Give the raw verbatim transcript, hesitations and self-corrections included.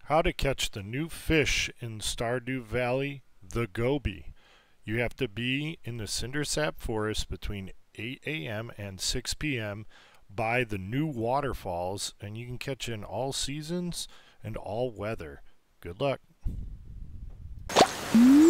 How to catch the new fish in Stardew Valley, the goby. You have to be in the cindersap forest between eight A M and six P M by the new waterfalls, and you can catch in all seasons and all weather. Good luck.